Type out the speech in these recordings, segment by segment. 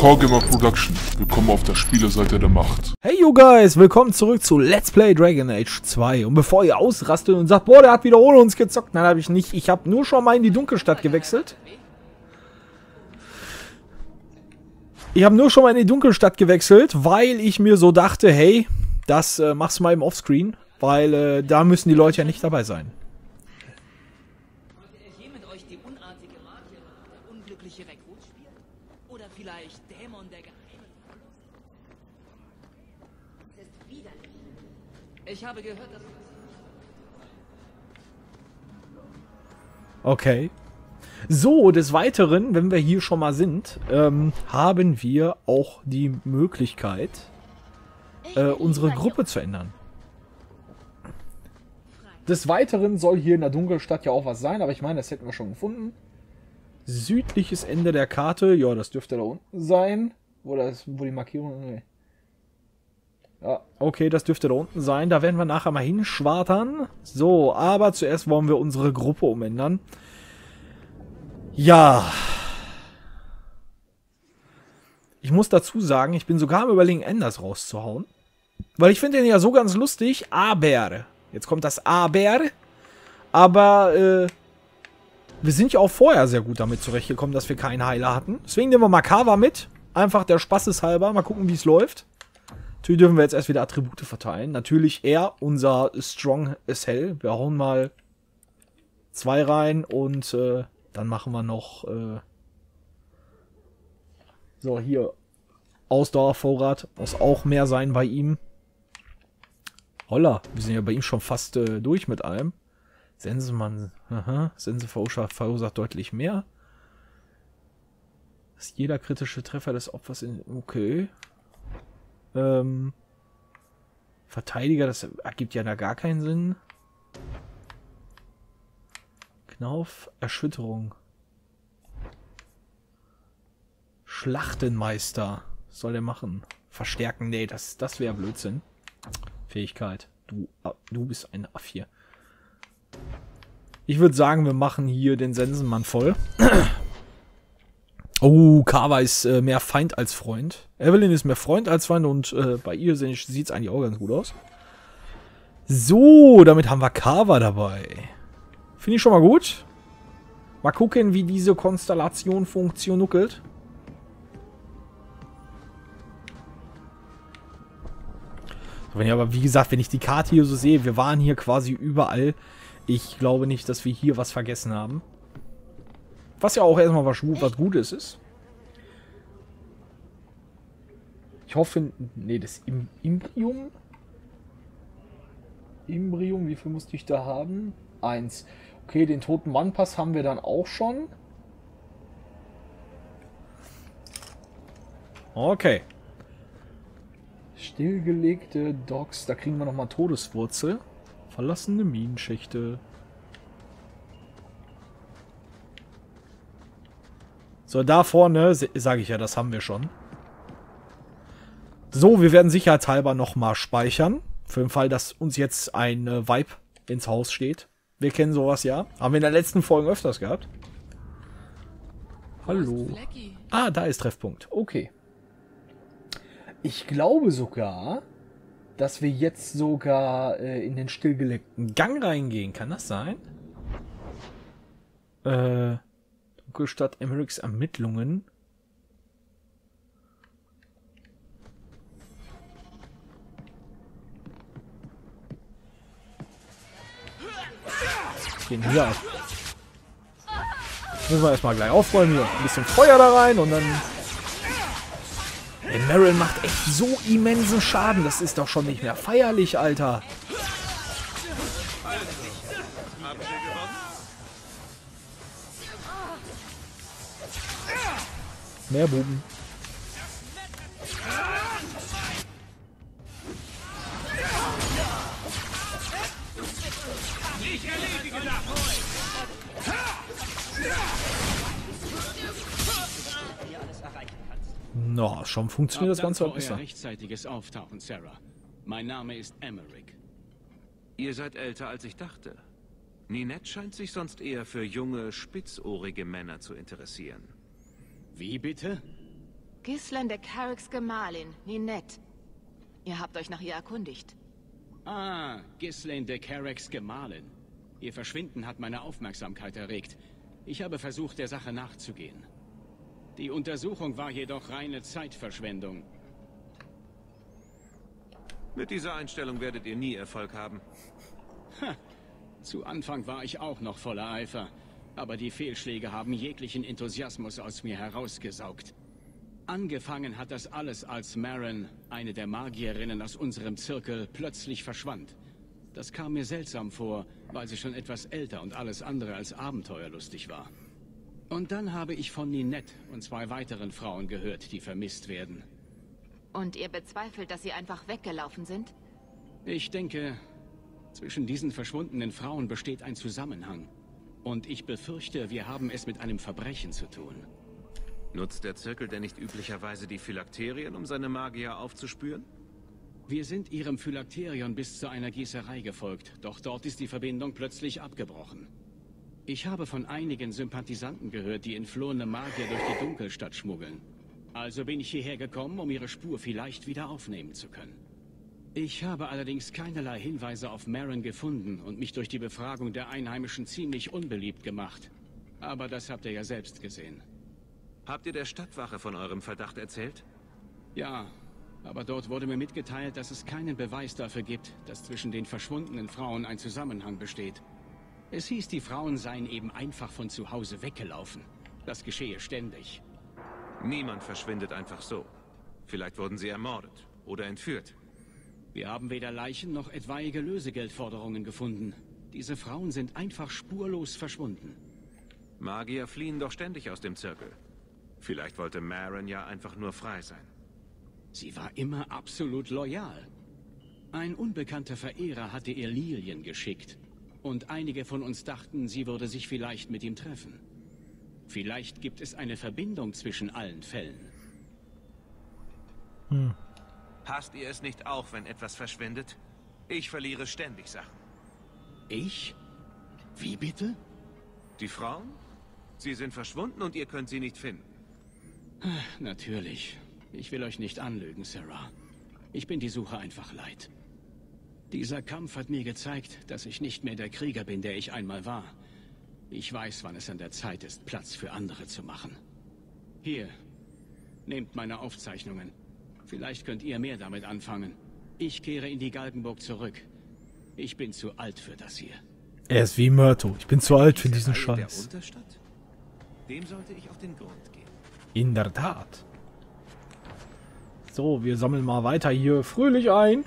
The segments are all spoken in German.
Core Production. Willkommen auf der Spieleseite der Macht. Hey you guys, willkommen zurück zu Let's Play Dragon Age 2. Und bevor ihr ausrastet und sagt, boah, der hat wieder ohne uns gezockt. Nein, habe ich nicht. Ich habe nur schon mal in die Dunkelstadt gewechselt. Weil ich mir so dachte, hey, das machst du mal im Offscreen. Weil da müssen die Leute ja nicht dabei sein. Oder vielleicht Dämon der Geheime. Das ist widerlich. Ich habe gehört, dass... Okay. So, des Weiteren, wenn wir hier schon mal sind, haben wir auch die Möglichkeit, unsere Gruppe zu ändern. Des Weiteren soll hier in der Dunkelstadt ja auch was sein, aber ich meine, das hätten wir schon gefunden. Südliches Ende der Karte. Ja, das dürfte da unten sein. Wo die Markierung... Nee. Ja, okay, das dürfte da unten sein. Da werden wir nachher mal hinschwartern. So, aber zuerst wollen wir unsere Gruppe umändern. Ja. Ich muss dazu sagen, ich bin sogar am Überlegen, Enders rauszuhauen. Weil ich finde den ja so ganz lustig. Aber. Jetzt kommt das Aber. Aber, wir sind ja auch vorher sehr gut damit zurechtgekommen, dass wir keinen Heiler hatten. Deswegen nehmen wir mal Kava mit. Einfach der Spaßes halber. Mal gucken, wie es läuft. Natürlich dürfen wir jetzt erst wieder Attribute verteilen. Natürlich er, unser Strong as Hell. Wir hauen mal 2 rein und dann machen wir noch so, hier Ausdauervorrat. Muss auch mehr sein bei ihm. Holla, wir sind ja bei ihm schon fast durch mit allem. Sensenmann, Sense verursacht deutlich mehr. Ist jeder kritische Treffer des Opfers in... Okay. Verteidiger, das ergibt ja da gar keinen Sinn. Knauf, Erschütterung. Schlachtenmeister. Was soll der machen? Verstärken, nee, das wäre Blödsinn. Fähigkeit. Du bist ein A4. Ich würde sagen, wir machen hier den Sensenmann voll. Oh, Kava ist mehr Feind als Freund. Evelyn ist mehr Freund als Feind und bei ihr sieht es eigentlich auch ganz gut aus. So, damit haben wir Kava dabei. Finde ich schon mal gut. Mal gucken, wie diese Konstellation funktioniert. Wenn ich aber, wie gesagt, wenn ich die Karte hier so sehe, wir waren hier quasi überall. Ich glaube nicht, dass wir hier was vergessen haben. Was ja auch erstmal was Gutes ist. Ich hoffe... Nee, das Imbrium? Imbrium, wie viel musste ich da haben? 1. Okay, den toten Mannpass haben wir dann auch schon. Okay. Stillgelegte Docks. Da kriegen wir nochmal Todeswurzel. Verlassene Minenschächte. So, da vorne, sage ich ja, das haben wir schon. So, wir werden sicherheitshalber nochmal speichern. Für den Fall, dass uns jetzt ein Vibe ins Haus steht. Wir kennen sowas ja. Haben wir in der letzten Folge öfters gehabt. Hallo. Ah, da ist Treffpunkt. Okay. Ich glaube sogar, dass wir jetzt sogar in den stillgelegten Gang reingehen. Kann das sein? Dunkelstadt Emmerichs Ermittlungen. Was geht denn hier ab? Müssen wir erstmal gleich aufräumen hier. Ein bisschen Feuer da rein und dann... Ey, Merrill macht echt so immensen Schaden. Das ist doch schon nicht mehr feierlich, Alter. Mehr Buben. No, schon funktioniert das Ganze auch besser. Rechtzeitiges Auftauchen, Sarah. Mein Name ist Emmerich. Ihr seid älter, als ich dachte. Ninette scheint sich sonst eher für junge, spitzohrige Männer zu interessieren. Wie bitte? Ghislaine de Carricks Gemahlin, Ninette. Ihr habt euch nach ihr erkundigt. Ah, Ghislaine de Carricks Gemahlin. Ihr Verschwinden hat meine Aufmerksamkeit erregt. Ich habe versucht, der Sache nachzugehen. Die Untersuchung war jedoch reine Zeitverschwendung. Mit dieser Einstellung werdet ihr nie Erfolg haben. Zu Anfang war ich auch noch voller Eifer, aber die Fehlschläge haben jeglichen Enthusiasmus aus mir herausgesaugt. Angefangen hat das alles, als Maren, eine der Magierinnen aus unserem Zirkel, plötzlich verschwand. Das kam mir seltsam vor, weil sie schon etwas älter und alles andere als abenteuerlustig war. Und dann habe ich von Ninette und 2 weiteren Frauen gehört, die vermisst werden. Und ihr bezweifelt, dass sie einfach weggelaufen sind? Ich denke, zwischen diesen verschwundenen Frauen besteht ein Zusammenhang. Und ich befürchte, wir haben es mit einem Verbrechen zu tun. Nutzt der Zirkel denn nicht üblicherweise die Phylakterien, um seine Magier aufzuspüren? Wir sind ihrem Phylakterion bis zu einer Gießerei gefolgt, doch dort ist die Verbindung plötzlich abgebrochen. Ich habe von einigen Sympathisanten gehört, die entflohene Magier durch die Dunkelstadt schmuggeln. Also bin ich hierher gekommen, um ihre Spur vielleicht wieder aufnehmen zu können. Ich habe allerdings keinerlei Hinweise auf Maren gefunden und mich durch die Befragung der Einheimischen ziemlich unbeliebt gemacht. Aber das habt ihr ja selbst gesehen. Habt ihr der Stadtwache von eurem Verdacht erzählt? Ja, aber dort wurde mir mitgeteilt, dass es keinen Beweis dafür gibt, dass zwischen den verschwundenen Frauen ein Zusammenhang besteht. Es hieß, die Frauen seien eben einfach von zu Hause weggelaufen. Das geschehe ständig. Niemand verschwindet einfach so. Vielleicht wurden sie ermordet oder entführt. Wir haben weder Leichen noch etwaige Lösegeldforderungen gefunden. Diese Frauen sind einfach spurlos verschwunden. Magier fliehen doch ständig aus dem Zirkel. Vielleicht wollte Maren ja einfach nur frei sein. Sie war immer absolut loyal. Ein unbekannter Verehrer hatte ihr Lilien geschickt. Und einige von uns dachten, sie würde sich vielleicht mit ihm treffen. Vielleicht gibt es eine Verbindung zwischen allen Fällen. Hasst ihr es nicht auch, wenn etwas verschwindet? Ich verliere ständig Sachen. Ich? Wie bitte? Die Frauen? Sie sind verschwunden und ihr könnt sie nicht finden. Natürlich. Ich will euch nicht anlügen, Sarah. Ich bin die Suche einfach leid. Dieser Kampf hat mir gezeigt, dass ich nicht mehr der Krieger bin, der ich einmal war. Ich weiß, wann es an der Zeit ist, Platz für andere zu machen. Hier, nehmt meine Aufzeichnungen. Vielleicht könnt ihr mehr damit anfangen. Ich kehre in die Galgenburg zurück. Ich bin zu alt für das hier. Er ist wie Myrto. Ich bin zu alt für diesen Gießerei Scheiß. Der Unterstadt? Dem sollte ich auf den Grund gehen. In der Tat. So, wir sammeln mal weiter hier fröhlich ein.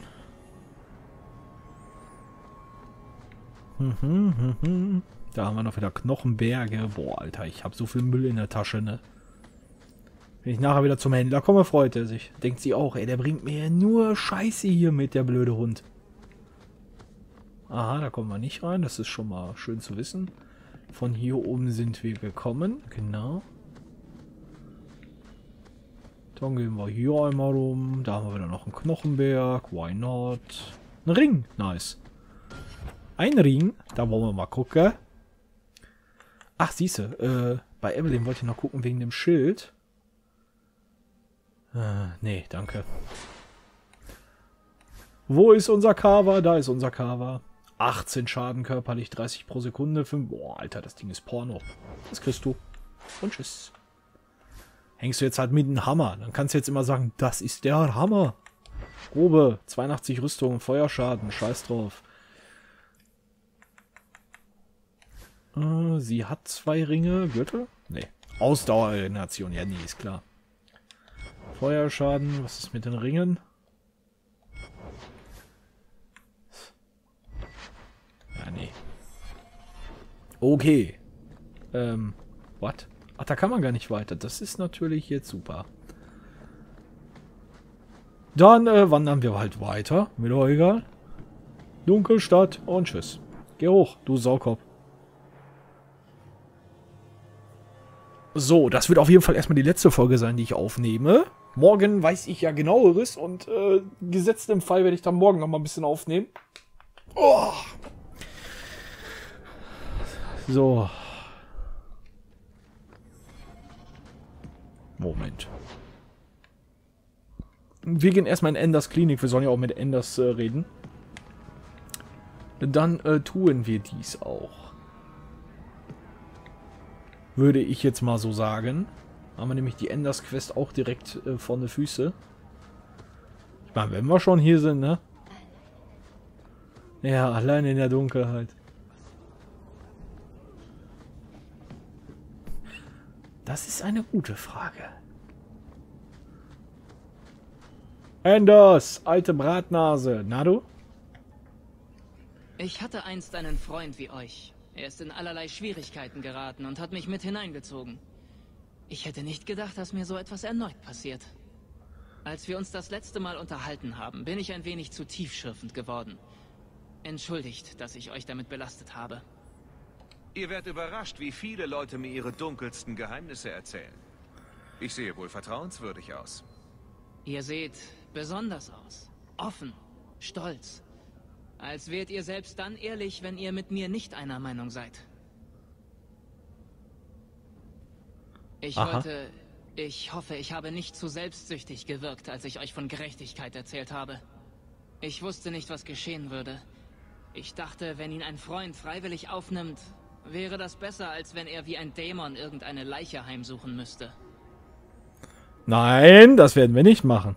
Da haben wir noch wieder Knochenberge. Boah, Alter, ich habe so viel Müll in der Tasche, ne? Wenn ich nachher wieder zum Händler komme, freut er sich. Denkt sie auch, ey, der bringt mir nur Scheiße hier mit, der blöde Hund. Aha, da kommen wir nicht rein. Das ist schon mal schön zu wissen. Von hier oben sind wir gekommen. Genau. Dann gehen wir hier einmal rum. Da haben wir wieder noch einen Knochenberg. Why not? Ein Ring. Nice. Ein Ring. Da wollen wir mal gucken. Ach, siehste. Bei Evelyn wollte ich noch gucken wegen dem Schild. Nee, danke. Wo ist unser Carver? Da ist unser Carver. 18 Schaden körperlich, 30 pro Sekunde. 5. Boah, Alter, das Ding ist Porno. Das kriegst du. Und tschüss. Hängst du jetzt halt mit einem Hammer. Dann kannst du jetzt immer sagen, das ist der Hammer. Grobe, 82 Rüstung, Feuerschaden, scheiß drauf. Sie hat 2 Ringe. Gürtel? Nee. Ausdauerregeneration, ja, nee, ist klar. Feuerschaden, was ist mit den Ringen? Ja, nee. Okay. What? Ach, da kann man gar nicht weiter. Das ist natürlich jetzt super. Dann wandern wir halt weiter. Mir doch egal. Dunkelstadt und tschüss. Geh hoch, du Saukopf. So, das wird auf jeden Fall erstmal die letzte Folge sein, die ich aufnehme. Morgen weiß ich ja genaueres und gesetzt im Fall werde ich dann morgen noch mal ein bisschen aufnehmen. Oh. So. Moment. Wir gehen erstmal in Enders Klinik. Wir sollen ja auch mit Enders reden. Dann tun wir dies auch. Würde ich jetzt mal so sagen. Haben wir nämlich die Enders Quest auch direkt vor den Füße. Ich meine, wenn wir schon hier sind, ne? Ja, allein in der Dunkelheit. Das ist eine gute Frage. Enders, alte Bratnase. Na du? Ich hatte einst einen Freund wie euch. Er ist in allerlei Schwierigkeiten geraten und hat mich mit hineingezogen. Ich hätte nicht gedacht, dass mir so etwas erneut passiert. Als wir uns das letzte Mal unterhalten haben, bin ich ein wenig zu tiefschürfend geworden. Entschuldigt, dass ich euch damit belastet habe. Ihr werdet überrascht, wie viele Leute mir ihre dunkelsten Geheimnisse erzählen. Ich sehe wohl vertrauenswürdig aus. Ihr seht besonders aus. Offen, stolz. Als wärt ihr selbst dann ehrlich, wenn ihr mit mir nicht einer Meinung seid. Ich hoffe, ich habe nicht zu selbstsüchtig gewirkt, als ich euch von Gerechtigkeit erzählt habe. Ich wusste nicht, was geschehen würde. Ich dachte, wenn ihn ein Freund freiwillig aufnimmt, wäre das besser, als wenn er wie ein Dämon irgendeine Leiche heimsuchen müsste. Nein, das werden wir nicht machen.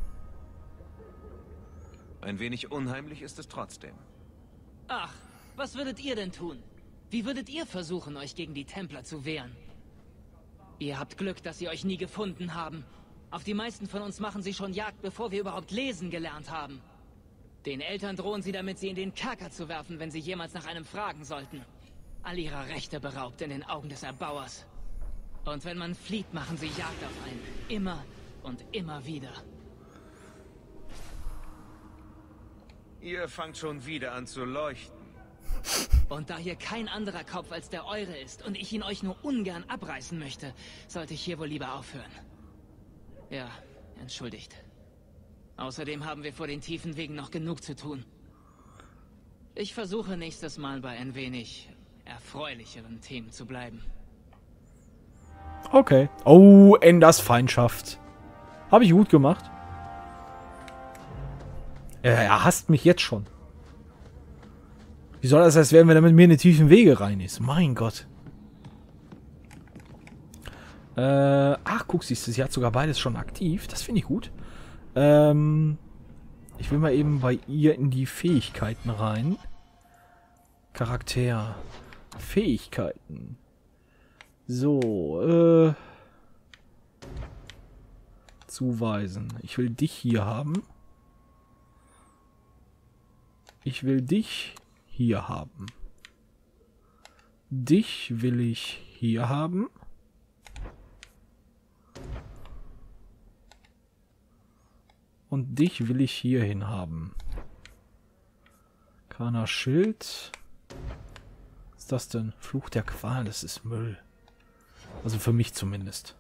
Ein wenig unheimlich ist es trotzdem. Ach, was würdet ihr denn tun? Wie würdet ihr versuchen, euch gegen die Templer zu wehren? Ihr habt Glück, dass sie euch nie gefunden haben. Auf die meisten von uns machen sie schon Jagd, bevor wir überhaupt lesen gelernt haben. Den Eltern drohen sie damit, sie in den Kerker zu werfen, wenn sie jemals nach einem fragen sollten. All ihrer Rechte beraubt in den Augen des Erbauers. Und wenn man flieht, machen sie Jagd auf einen. Immer und immer wieder. Ihr fangt schon wieder an zu leuchten. Und da hier kein anderer Kopf als der eure ist und ich ihn euch nur ungern abreißen möchte, sollte ich hier wohl lieber aufhören. Ja, entschuldigt. Außerdem haben wir vor den tiefen Wegen noch genug zu tun. Ich versuche nächstes Mal bei ein wenig erfreulicheren Themen zu bleiben. Okay. Oh, Enders Feindschaft. Habe ich gut gemacht. Er hasst mich jetzt schon. Wie soll das heißen, wenn er mit mir in die tiefen Wege rein ist? Mein Gott. Ach, guck, siehst du, sie hat sogar beides schon aktiv. Das finde ich gut. Ich will mal eben bei ihr in die Fähigkeiten rein. Charakter. Fähigkeiten. So, zuweisen. Ich will dich hier haben. Ich will dich hier haben. Dich will ich hier haben. Und dich will ich hierhin haben. Kana Schild. Was ist das denn? Fluch der Qual, das ist Müll. Also für mich zumindest.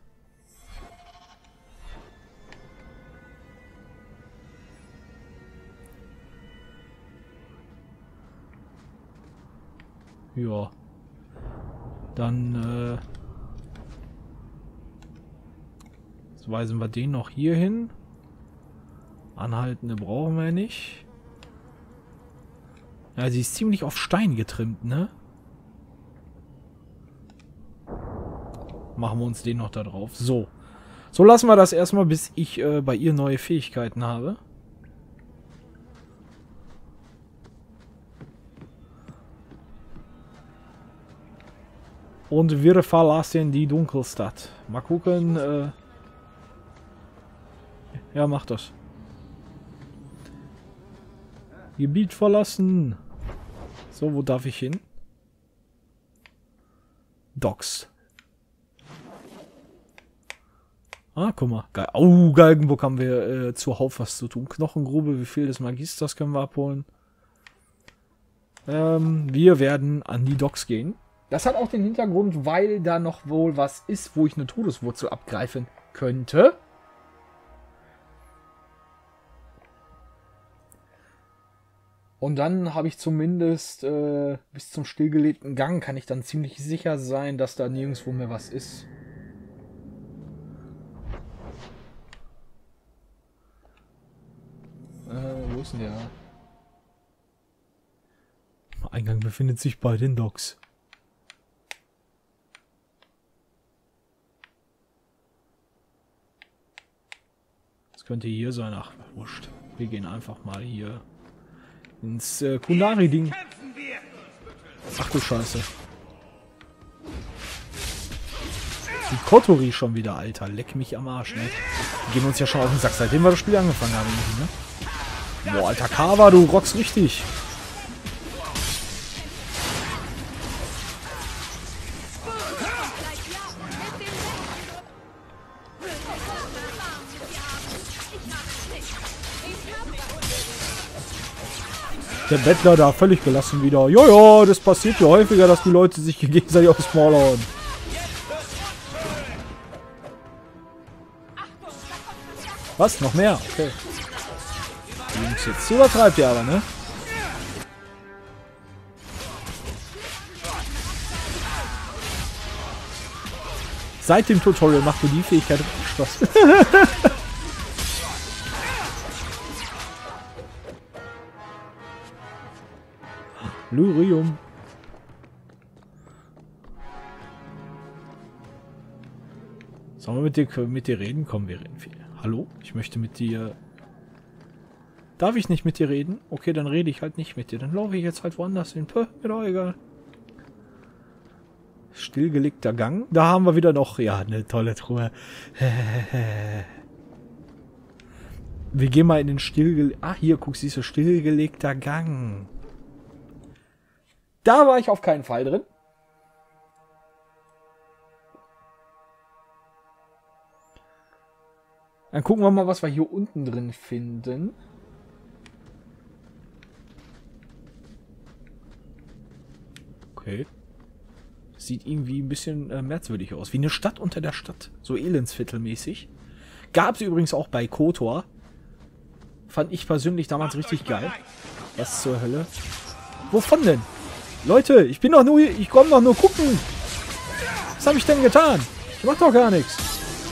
Ja. Dann so weisen wir den noch hier hin. Anhaltende brauchen wir nicht. Ja, sie ist ziemlich auf Stein getrimmt, ne? Machen wir uns den noch da drauf. So. So lassen wir das erstmal, bis ich bei ihr neue Fähigkeiten habe. Und wir verlassen die Dunkelstadt. Mal gucken. Ja, mach das. Gebiet verlassen. So, wo darf ich hin? Docks. Ah, guck mal. Geil. Oh, Galgenburg haben wir zuhauf was zu tun. Knochengrube, wie viel des Magisters können wir abholen? Wir werden an die Docks gehen. Das hat auch den Hintergrund, weil da noch wohl was ist, wo ich eine Todeswurzel abgreifen könnte. Und dann habe ich zumindest bis zum stillgelegten Gang kann ich dann ziemlich sicher sein, dass da nirgendwo mehr was ist. Wo ist denn der? Eingang befindet sich bei den Docks. Das könnte hier sein. Ach, wurscht. Wir gehen einfach mal hier ins Kunari-Ding. Ach du Scheiße. Die Kotori schon wieder, Alter. Leck mich am Arsch, ne? Die gehen uns ja schon auf den Sack, seitdem wir das Spiel angefangen haben. Ne? Boah, alter Kawa, du rockst richtig. Der Bettler da völlig gelassen wieder. Jojo, das passiert ja häufiger, dass die Leute sich gegenseitig aufs Maul hauen. Was? Noch mehr? Okay. Jungs, jetzt übertreibt ihr aber, ne? Seit dem Tutorial macht mir die Fähigkeit richtig Spaß. Lyrium. Sollen wir mit dir reden? Komm, wir reden viel. Hallo? Ich möchte mit dir... Darf ich nicht mit dir reden? Okay, dann rede ich halt nicht mit dir. Dann laufe ich jetzt halt woanders hin. Puh, mir doch egal. Stillgelegter Gang. Da haben wir wieder noch... Ja, eine tolle Truhe. Wir gehen mal in den Ah, hier, guck, siehst du, stillgelegter Gang. Da war ich auf keinen Fall drin. Dann gucken wir mal, was wir hier unten drin finden. Okay. Sieht irgendwie ein bisschen merkwürdig aus. Wie eine Stadt unter der Stadt. So elendsviertelmäßig. Gab es übrigens auch bei KOTOR. Fand ich persönlich damals richtig geil. Was zur Hölle? Wovon denn? Leute, ich bin doch nur... Ich komme doch nur gucken. Was habe ich denn getan? Ich mach doch gar nichts.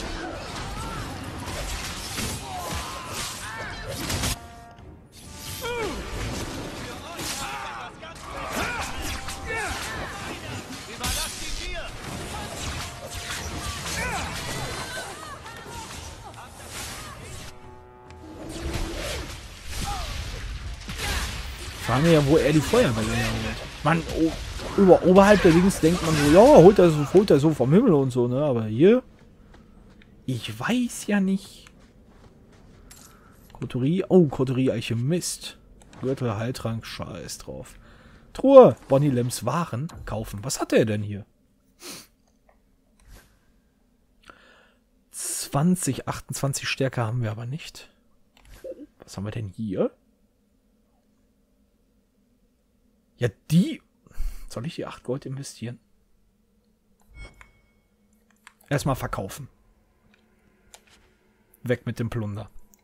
Fragen wir ja, wo er die Feuerbälle herholt. Man, oberhalb der Dings denkt man so, ja, holt er so vom Himmel und so, ne? Aber hier, ich weiß ja nicht. Kotori, oh, Kotori Alchemist. Gürtel, Heiltrank, scheiß drauf. Truhe, Bonnie Lems Waren kaufen. Was hat er denn hier? 20, 28 Stärke haben wir aber nicht. Was haben wir denn hier? Ja, die... Soll ich die 8 Gold investieren? Erstmal verkaufen. Weg mit dem Plunder.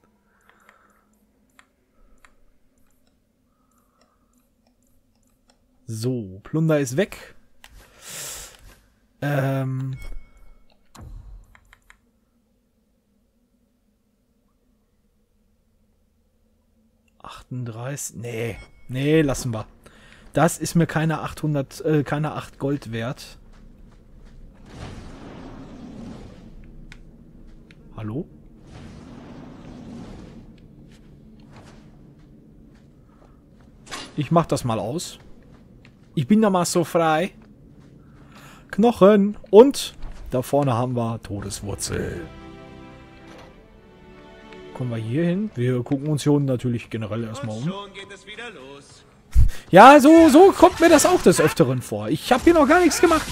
So, Plunder ist weg. 38. Nee, lassen wir. Das ist mir keine 8 Gold wert. Hallo? Ich mach das mal aus. Ich bin da mal so frei. Knochen. Und da vorne haben wir Todeswurzel. Kommen wir hier hin? Wir gucken uns hier unten natürlich generell erstmal um. Schon geht es wieder los. Ja, so kommt mir das auch des Öfteren vor. Ich habe hier noch gar nichts gemacht.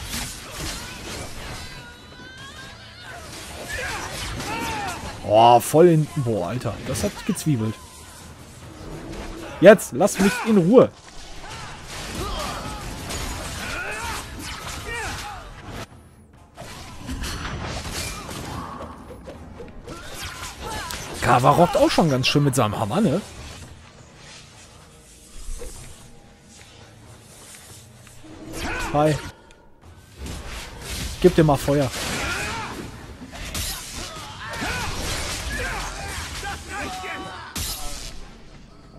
Oh, voll in... Boah, Alter. Das hat gezwiebelt. Jetzt, lass mich in Ruhe. Kawa rockt auch schon ganz schön mit seinem Hammer, ne? Hi. Gib dir mal Feuer.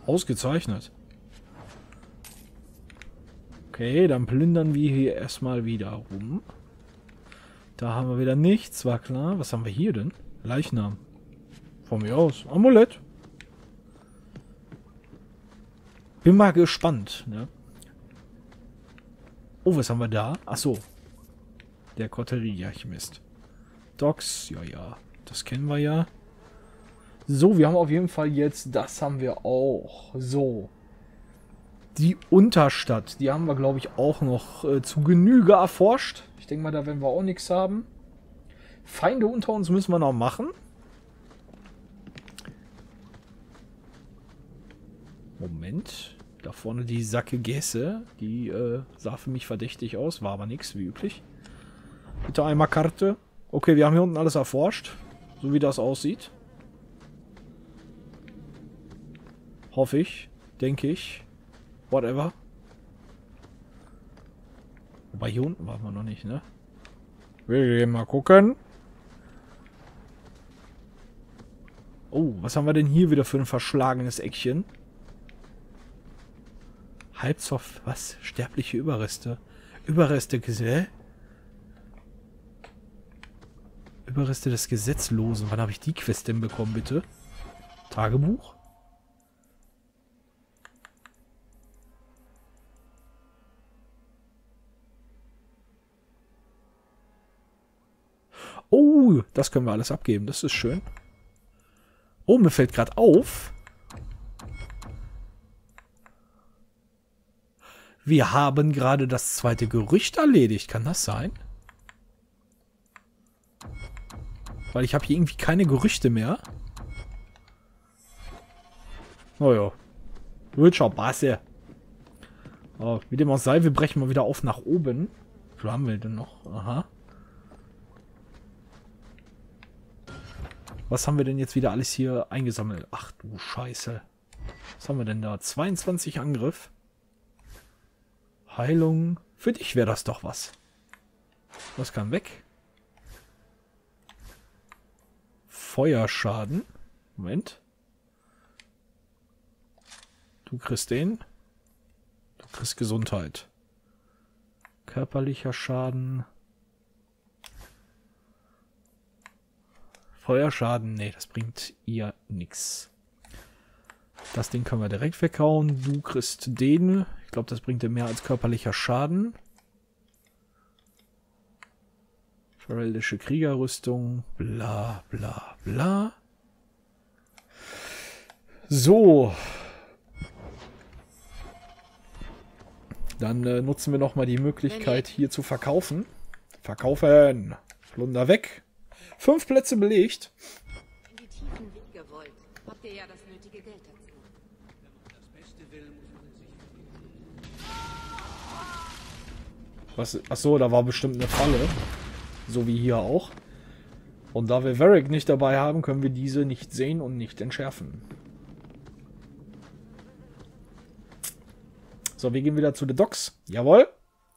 Ausgezeichnet. Okay, dann plündern wir hier erstmal wieder rum. Da haben wir wieder nichts, war klar. Was haben wir hier denn? Leichnam. Von mir aus. Amulett. Bin mal gespannt, ne? Oh, was haben wir da? Achso. Der Koteriarchimist. Docs, ja. Das kennen wir ja. So, wir haben auf jeden Fall jetzt, das haben wir auch. So. Die Unterstadt, die haben wir, glaube ich, auch noch zu Genüge erforscht. Ich denke mal, da werden wir auch nichts haben. Feinde unter uns müssen wir noch machen. Moment. Da vorne die Sacke Gäse. Die sah für mich verdächtig aus. War aber nichts, wie üblich. Bitte einmal Karte. Okay, wir haben hier unten alles erforscht. So wie das aussieht. Hoffe ich. Denke ich. Whatever. Wobei hier unten waren wir noch nicht, ne? Wir gehen mal gucken. Oh, was haben wir denn hier wieder für ein verschlagenes Eckchen? Halbzoff, was? Sterbliche Überreste. Überreste des Gesetzlosen. Wann habe ich die Quest denn bekommen, bitte? Tagebuch? Oh, das können wir alles abgeben. Das ist schön. Oh, mir fällt gerade auf. Wir haben gerade das zweite Gerücht erledigt. Kann das sein? Weil ich habe hier irgendwie keine Gerüchte mehr. Naja. Wird schon passen. Oh, wie dem auch sei, wir brechen mal wieder auf nach oben. Wie viel haben wir denn noch? Aha. Was haben wir denn jetzt wieder alles hier eingesammelt? Ach du Scheiße. Was haben wir denn da? 22 Angriff. Heilung. Für dich wäre das doch was. Was kann weg? Feuerschaden. Moment. Du kriegst den. Du kriegst Gesundheit. Körperlicher Schaden. Feuerschaden. Nee, das bringt ihr nichts. Das Ding können wir direkt weghauen. Du kriegst den. Ich glaube, das bringt dir mehr als körperlicher Schaden. Fereldische Kriegerrüstung. Bla bla bla. So. Dann nutzen wir nochmal die Möglichkeit, hier zu verkaufen. Verkaufen. Plunder weg. 5 Plätze belegt. In die tiefen Wege wollt, habt ihr ja das nötige Geld dazu. Was? Achso, da war bestimmt eine Falle. So wie hier auch. Und da wir Varric nicht dabei haben, können wir diese nicht sehen und nicht entschärfen. So, wir gehen wieder zu den Docks. Jawohl.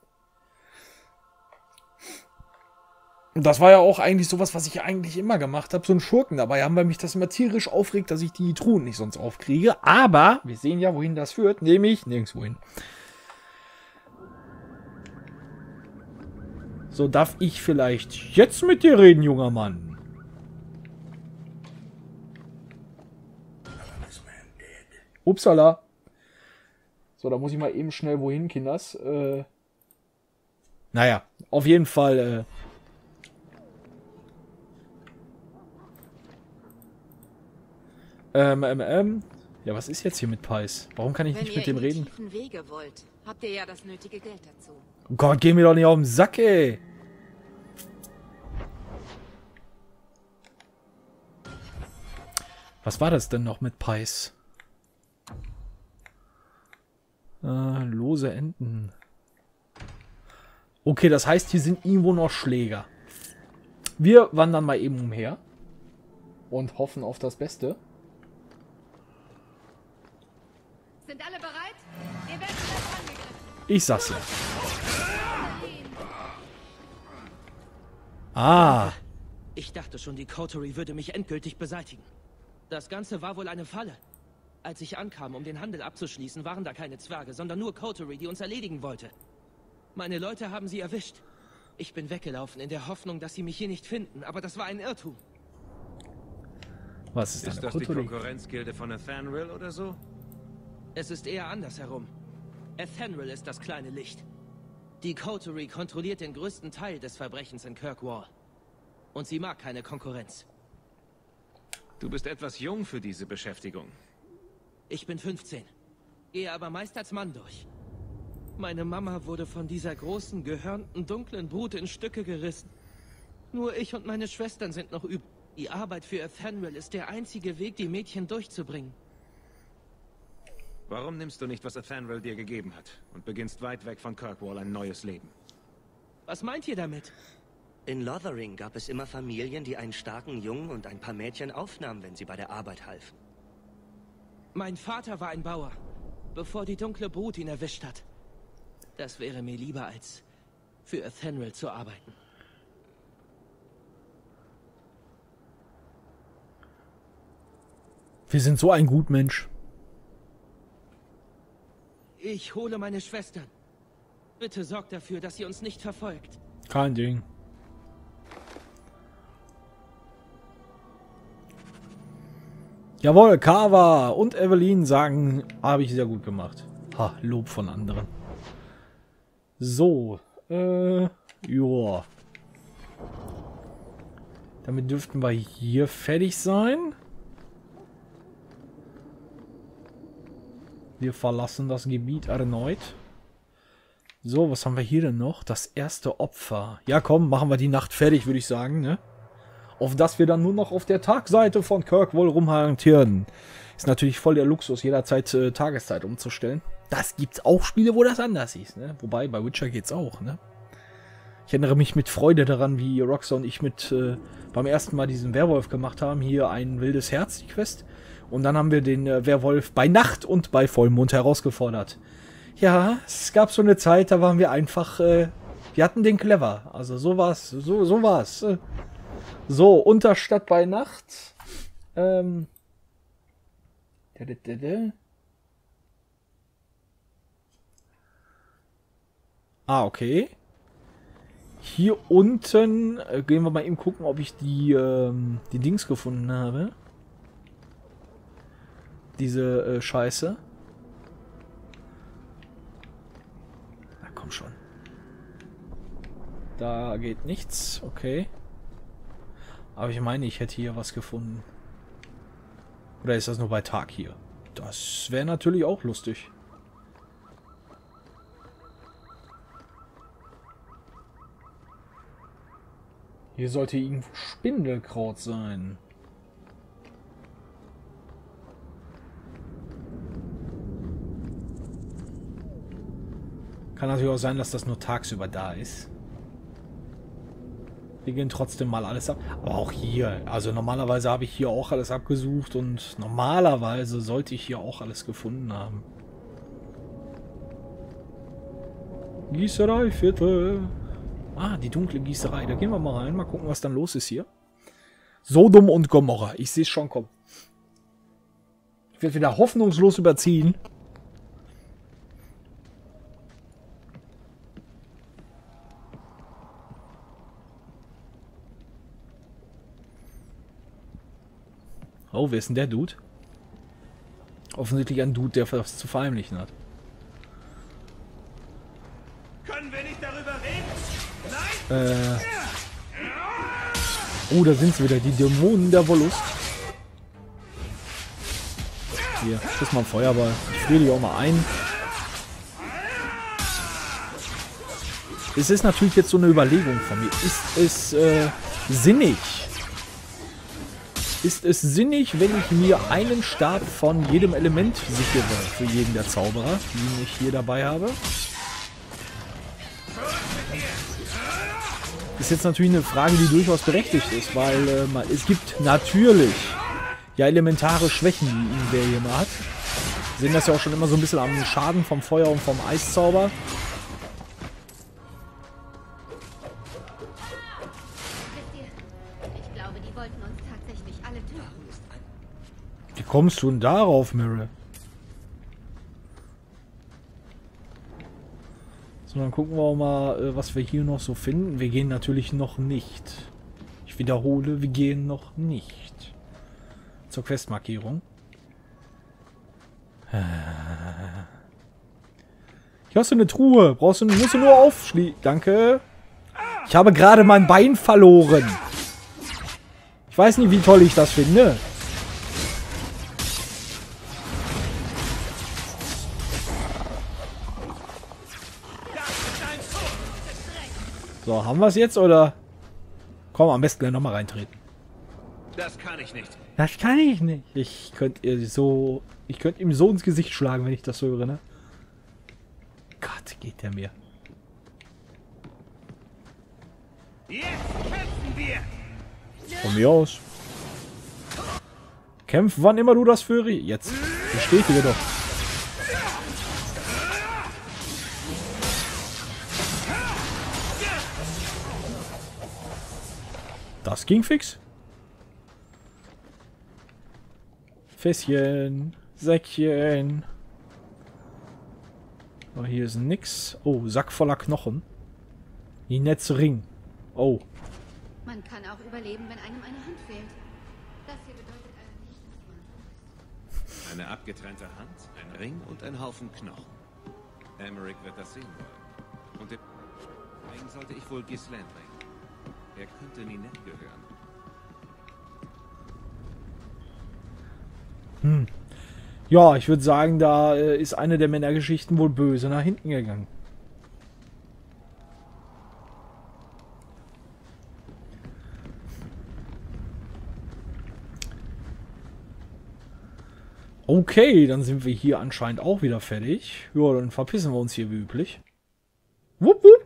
Das war ja auch eigentlich sowas, was ich eigentlich immer gemacht habe. So einen Schurken dabei haben, weil mich das immer tierisch aufregt, dass ich die Truhen nicht sonst aufkriege. Aber wir sehen ja, wohin das führt. Nämlich nirgendwohin. So, darf ich vielleicht jetzt mit dir reden, junger Mann? Upsala. So, da muss ich mal eben schnell wohin, Kinders. Naja, auf jeden Fall. Ja, was ist jetzt hier mit Pies? Warum kann ich nicht mit dem reden? Wenn ihr in die tiefen Wege wollt, habt ihr ja das nötige Geld dazu. Oh Gott, geh mir doch nicht auf den Sack, ey. Was war das denn noch mit Pies? Lose Enten. Okay, das heißt, hier sind irgendwo noch Schläger. Wir wandern mal eben umher. Und hoffen auf das Beste. Sind alle bereit? Ihr werdet gleich angegriffen. Ich sag's ja. Ah. Ich dachte schon, die Coterie würde mich endgültig beseitigen. Das Ganze war wohl eine Falle. Als ich ankam, um den Handel abzuschließen, waren da keine Zwerge, sondern nur Coterie, die uns erledigen wollte. Meine Leute haben sie erwischt. Ich bin weggelaufen in der Hoffnung, dass sie mich hier nicht finden, aber das war ein Irrtum. Was ist, Ist das die Konkurrenzgilde von Athanril oder so? Es ist eher andersherum. Athanril ist das kleine Licht. Die Coterie kontrolliert den größten Teil des Verbrechens in Kirkwall. Und sie mag keine Konkurrenz. Du bist etwas jung für diese Beschäftigung. Ich bin 15, gehe aber meist als Mann durch. Meine Mama wurde von dieser großen, gehörnten, dunklen Brut in Stücke gerissen. Nur ich und meine Schwestern sind noch übrig. Die Arbeit für Athanril ist der einzige Weg, die Mädchen durchzubringen. Warum nimmst du nicht, was Athanril dir gegeben hat und beginnst weit weg von Kirkwall ein neues Leben? Was meint ihr damit? In Lothering gab es immer Familien, die einen starken Jungen und ein paar Mädchen aufnahmen, wenn sie bei der Arbeit halfen. Mein Vater war ein Bauer, bevor die dunkle Brut ihn erwischt hat. Das wäre mir lieber, als für Athanril zu arbeiten. Wir sind so ein Gutmensch. Ich hole meine Schwestern. Bitte sorgt dafür, dass sie uns nicht verfolgt. Kein Ding. Jawohl, Carver und Evelyn sagen, habe ich sehr gut gemacht. Ha, Lob von anderen. So, joa. Damit dürften wir hier fertig sein. Wir verlassen das Gebiet erneut. So, was haben wir hier denn noch? Das erste Opfer. Ja, komm, machen wir die Nacht fertig, würde ich sagen, ne? Auf dass wir dann nur noch auf der Tagseite von Kirkwall rumhantieren. Ist natürlich voll der Luxus, jederzeit Tageszeit umzustellen. Das gibt's auch Spiele, wo das anders ist, ne? Wobei, bei Witcher geht's auch, ne? Ich erinnere mich mit Freude daran, wie Rockstar und ich mit beim ersten Mal diesen Werwolf gemacht haben. Hier ein wildes Herz, die Quest. Und dann haben wir den Werwolf bei Nacht und bei Vollmond herausgefordert. Ja, es gab so eine Zeit, da waren wir einfach, wir hatten den clever. Also so war's, so war's. So, Unterstadt bei Nacht. Ah, okay. Hier unten gehen wir mal eben gucken, ob ich die Dings gefunden habe. Diese Scheiße. Na komm schon. Da geht nichts, okay. Aber ich meine, ich hätte hier was gefunden. Oder ist das nur bei Tag hier? Das wäre natürlich auch lustig. Hier sollte irgendwo Spindelkraut sein. Kann natürlich auch sein, dass das nur tagsüber da ist. Wir gehen trotzdem mal alles ab. Aber auch hier. Also normalerweise habe ich hier auch alles abgesucht. Und normalerweise sollte ich hier auch alles gefunden haben. Gießereiviertel. Ah, die dunkle Gießerei. Da gehen wir mal rein. Mal gucken, was dann los ist hier. Sodom und Gomorra. Ich sehe es schon kommen. Ich werde wieder hoffnungslos überziehen. Oh, wer ist denn der Dude? Offensichtlich ein Dude, der was zu verheimlichen hat. Können wir nicht darüber reden? Nein! Oh, da sind sie wieder, die Dämonen der Wollust. Hier, das ist mal ein Feuerball. Ich friere die auch mal ein. Es ist natürlich jetzt so eine Überlegung von mir. Ist es sinnig? Ist es sinnig, wenn ich mir einen Stab von jedem Element sichere für jeden der Zauberer, den ich hier dabei habe? Ist jetzt natürlich eine Frage, die durchaus berechtigt ist, weil es gibt natürlich ja elementare Schwächen, die irgendwer hier mal hat. Wir sehen das ja auch schon immer so ein bisschen am Schaden vom Feuer und vom Eiszauber. kommst du denn darauf, Mirror? So, dann gucken wir auch mal, was wir hier noch so finden. Wir gehen natürlich noch nicht. Ich wiederhole, wir gehen noch nicht. Zur Questmarkierung. Hier hast du eine Truhe. Musst du nur aufschließen. Danke. Ich habe gerade mein Bein verloren. Ich weiß nicht, wie toll ich das finde. So, haben wir es jetzt, oder? Komm, am besten gleich nochmal reintreten. Das kann ich nicht. Das kann ich nicht. Ich könnte ihm so ins Gesicht schlagen, wenn ich das so höre, ne? Gott, geht der mir. Jetzt kämpfen wir! Von mir aus. Kämpf, wann immer du das für... Jetzt. Bestätige doch. Das ging fix. Fässchen. Säckchen. Oh, hier ist nix. Oh, Sack voller Knochen. Die Netzring. Oh. Man kann auch überleben, wenn einem eine Hand fehlt. Das hier bedeutet nicht, dass man... Eine abgetrennte Hand, ein Ring und ein Haufen Knochen. Emmerich wird das sehen wollen. Und den Ring sollte ich wohl Ghislaine bringen. Er könnte Ninette gehören. Ja, ich würde sagen, da ist eine der Männergeschichten wohl böse nach hinten gegangen. Okay, dann sind wir hier anscheinend auch wieder fertig. Ja, dann verpissen wir uns hier wie üblich. Wupp, wupp.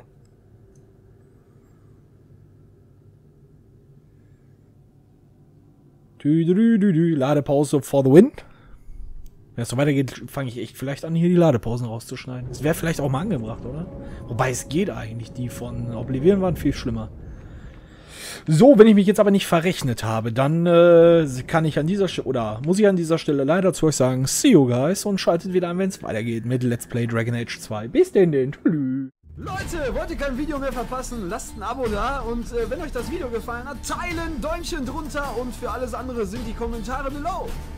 Ladepause for the win. Wenn es so weitergeht, fange ich echt vielleicht an, hier die Ladepausen rauszuschneiden. Das wäre vielleicht auch mal angebracht, oder? Wobei es geht eigentlich. Die von Oblivion waren viel schlimmer. So, wenn ich mich jetzt aber nicht verrechnet habe, dann kann ich an dieser Stelle, oder muss ich an dieser Stelle leider zu euch sagen, see you guys und schaltet wieder ein, wenn es weitergeht mit Let's Play Dragon Age 2. Bis denn. Tschüss. Leute, wollt ihr kein Video mehr verpassen? Lasst ein Abo da und wenn euch das Video gefallen hat, teilen, Däumchen drunter und für alles andere sind die Kommentare below.